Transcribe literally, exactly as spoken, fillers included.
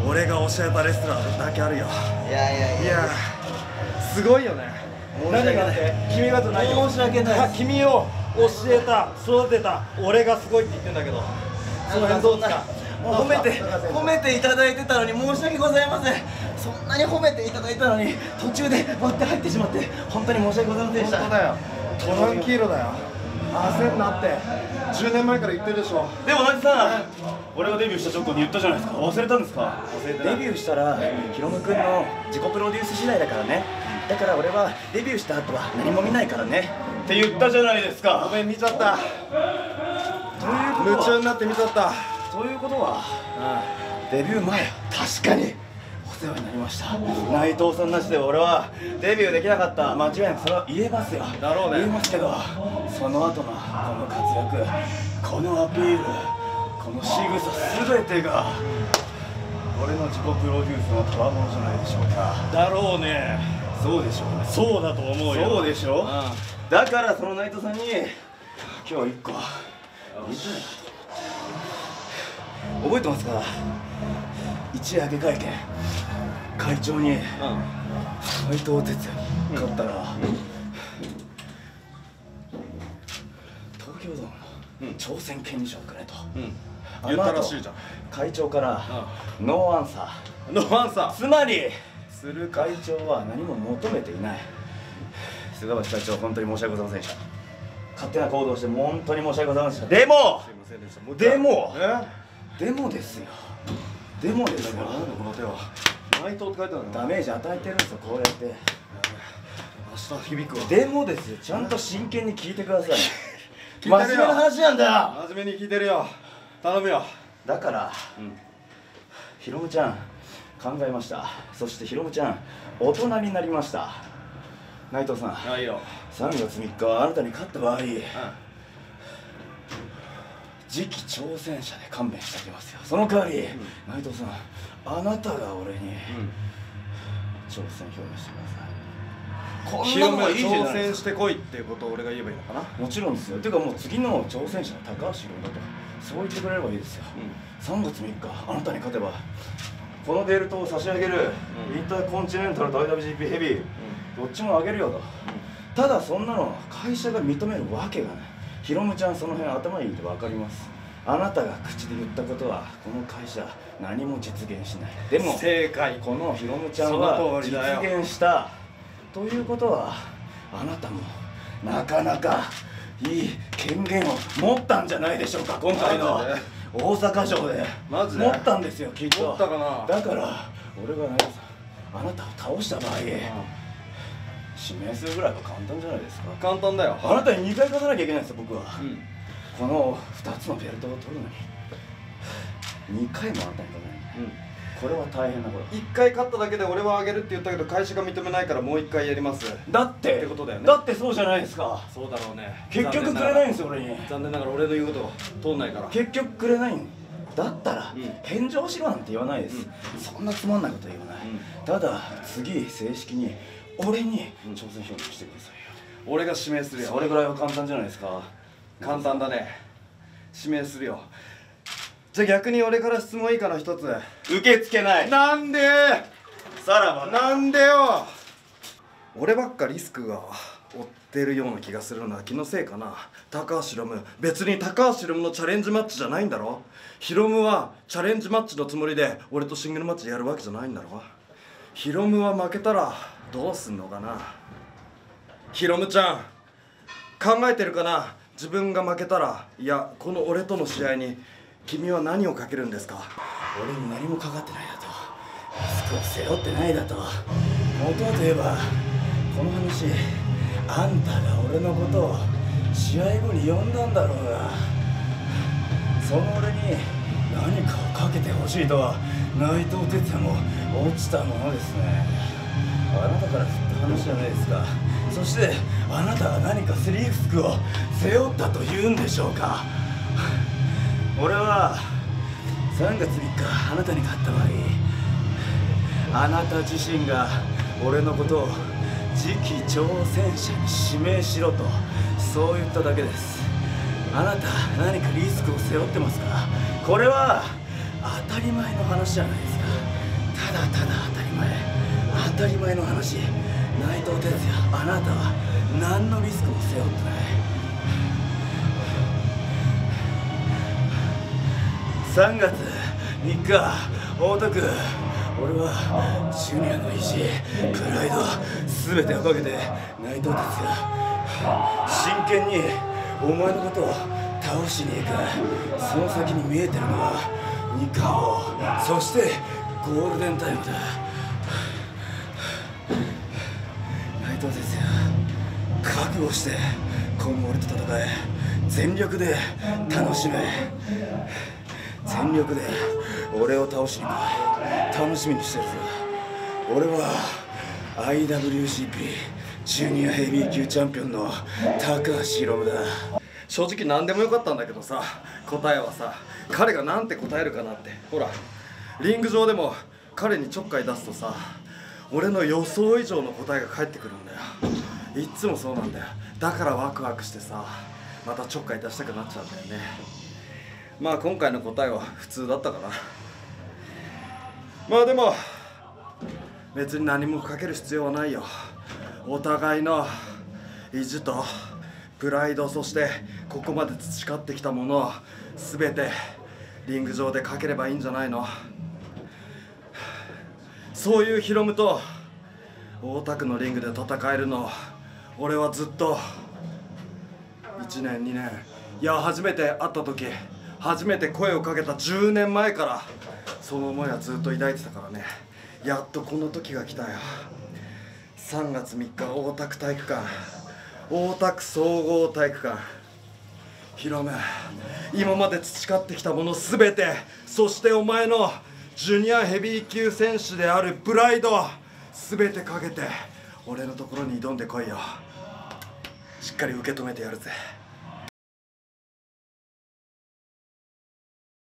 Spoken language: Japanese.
俺が教えたレスラーだけあるよ。 いやいやいや、 いやすごいよね。何がって君がじゃないよ。 申し訳ないです。 君を教えた育てた俺がすごいって言ってんだけど、その辺どうですか。 褒めて褒めていただいてたのに申し訳ございません。そんなに褒めていただいたのに途中で割って入ってしまって本当に申し訳ございませんでした。 本当だよ、トランキーロだよ。焦んなってじゅうねんまえから言ってるでしょ。 でも同じさ、俺がデビューした直後に言ったじゃないですか。忘れたんですか。 忘れてない。 デビューしたらヒロム君の自己プロデュース次第だからね。だから俺はデビューした後は何も見ないからねって言ったじゃないですか。 ごめん見ちゃった。 ということは夢中になって見ちゃった。 ということはうデビュー前確かにお世話になりました。内藤さんなしで俺はデビューできなかった。間違いなくそれは言えますよ。 だろうね。 言いますけど、その後のこの活躍、このアピール、この仕草すべてが俺の自己プロデュースの賜物じゃないでしょうか。 だろうね。 そうでしょうね。 そうだと思うよ。 そうでしょ。 うん、 だからその内藤さんに今日一個言いたい。覚えてますか。一夜明け会見、会長に内藤哲也に勝ったら、東京ドームの挑戦権利書をくれと、 うん、 あ言の後ったらしいじゃん。 会長からノーアンサー。 ノーアンサーつまりするか。 会長は何も求めていない。菅橋会長、本当に申し訳ございませんでした。勝手な行動をして本当に申し訳ございませんでした。でもすいませんでした。もう一回でもえでもですよ。でもですよ。 なんでこの手は内藤って書いてあるの。 ダメージ与えてるんですよ、こうやって。 明日響くわ。 でもですよ、ちゃんと真剣に聞いてください。 聞いてるよ。 真面目な話なんだよ。 真面目に聞いてるよ。頼むよ。 だから、 うん、 ひろむちゃん考えました。そしてひろむちゃん大人になりました。内藤さん、 あ、いいよ。 さんがつみっかあなたに勝った場合、 うん、 次期挑戦者で勘弁してあげますよ。その代わり、うん、内藤さん、あなたが俺に、うん、挑戦表明してください。こんなのがいいじゃないですか。 挑戦してこいっていうことを俺が言えばいいのかな。 もちろんですよ。ていうかもう次の挑戦者の高橋宏だとそう言ってくれればいいですよ。うん、さんがつみっかあなたに勝てばこのベルトを差し上げる、うん、インターコンチネンタルと アイダブリュージーピー ヘビー、うん、どっちもあげるよと、うん、ただそんなの会社が認めるわけがない。ひろむちゃんその辺頭いいって分かります。あなたが口で言ったことはこの会社何も実現しない。でも正解。 このひろむちゃんは実現したということはあなたもなかなかいい権限を持ったんじゃないでしょうか。今回の大阪城でマジで持ったんですよ、きっと。 持ったかな。 だから俺が内藤さんあなたを倒した場合、うん、指名するぐらいは簡単じゃないですか。 簡単だよ。 あなたににかい勝たなきゃいけないんですよ、僕は。うん、このふたつのベルトを取るのににかいもあなたに勝たない。うん、これは大変なこと。 いっかい勝っただけで俺はあげるって言ったけど会社が認めないからもういっかいやります。 だってってことだよね。 だってそうじゃないですか。 そうだろうね。 結局くれないんですよ、俺に。 残念ながら俺の言うこと通んないから。 結局くれないんだったら、うん、返上しろなんて言わないです、うん、そんなつまんないことは言わない、うん、ただ次正式に俺に挑戦表明してくださいよ。 俺が指名するよ。 それぐらいは簡単じゃないですか。 簡単だね。指名するよ。じゃあ逆に俺から質問いいかな、一つ。 受け付けない。 なんで。 さらばなんでよ。俺ばっかリスクが負ってるような気がするのは気のせいかな。高橋ヒロム、別に高橋ヒロムのチャレンジマッチじゃないんだろ。ヒロムはチャレンジマッチのつもりで俺とシングルマッチやるわけじゃないんだろ。ヒロムは負けたらどうすんのかな。ヒロムちゃん考えてるかな。自分が負けたら、いやこの俺との試合に君は何をかけるんですか。 俺に何もかかってないだと、リスクを背負ってないだと。元はといえばこの話、あんたが俺のことを試合後に呼んだんだろうが、その俺に何かをかけてほしいとは内藤哲也も落ちたものですね。あなたから振った話じゃないですか。そしてあなたが何かリスクを背負ったというんでしょうか。俺はさんがつみっかあなたに勝った場合、あなた自身が俺のことを次期挑戦者に指名しろとそう言っただけです。あなた何かリスクを背負ってますか。これは当たり前の話じゃないですか。 ただただ当たり前当たり前の話、内藤哲也、あなたは何のリスクも背負ってない。さんがつみっか、大田区、俺はジュニアの意地、プライド、全てをかけて内藤哲也、真剣にお前のことを倒しに行く。その先に見えてるのはにかん王、そしてゴールデンタイムだ。内藤哲也、覚悟して今後俺と戦え。全力で楽しめ。全力で俺を倒しに来い。楽しみにしてるぞ。俺は アイダブリューシーピー ジュニアヘビー級チャンピオンの高橋宏夢だ。 正直何でもよかったんだけどさ、答えはさ、彼がなんて答えるかなって。ほらリング上でも彼にちょっかい出すとさ、俺の予想以上の答えが返ってくるんだよ。いっつもそうなんだよ。だからワクワクしてさ、またちょっかい出したくなっちゃうんだよね。まあ今回の答えは普通だったかな。まあでも別に何もかける必要はないよ。お互いの意地とプライド、そしてここまで培ってきたものを全てリング上でかければいいんじゃないの。そういうヒロムと大田区のリングで戦えるの、俺はずっといちねんにねん、いや初めて会った時、初めて声をかけたじゅうねんまえからその思いはずっと抱いてたからね。やっとこの時が来たよ。さんがつみっか、大田区体育館、大田区総合体育館。ヒロム、今まで培ってきたもの全て、そしてお前のジュニアヘビー級選手であるプライド、全てかけて俺のところに挑んでこいよ。しっかり受け止めてやるぜ。